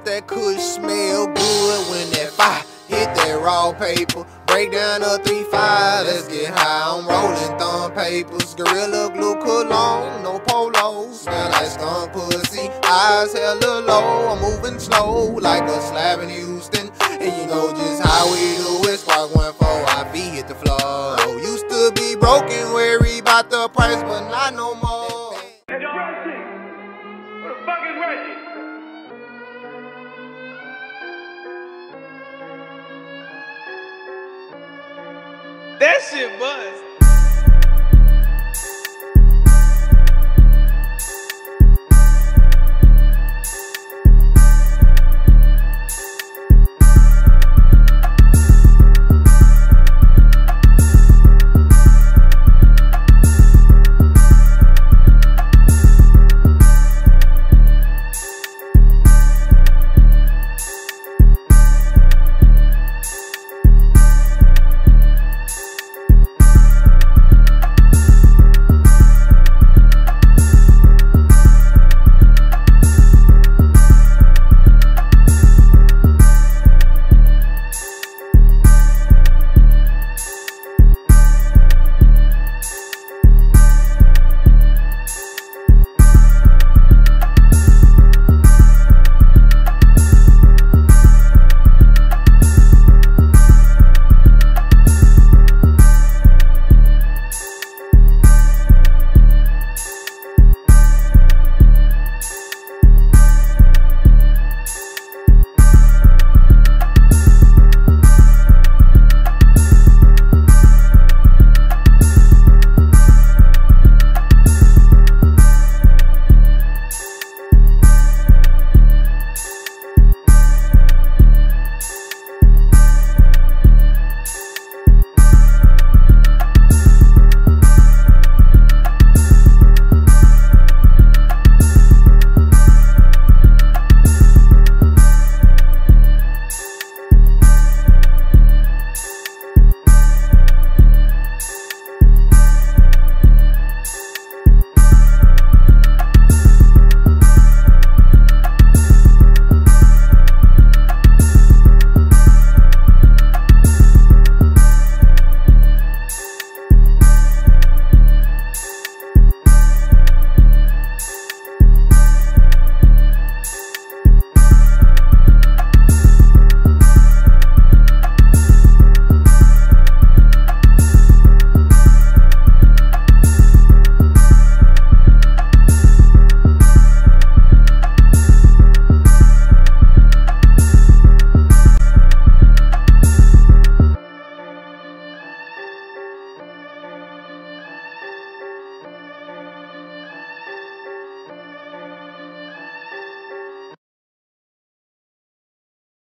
up that kush, smell good when that fire hit that raw paper. Break down a 3-5, let's get high. I'm rolling thumb papers, Gorilla Glue cologne, no polo. Smell like skunk pussy, eyes hella low. I'm moving slow like a slab in Houston, and you know just how we do it. Spark 1-4, our feet hit the floor. Used to be broken, worry about the price, but not no more. It's Reggie. Where the fuck is Reggie? That shit buzz.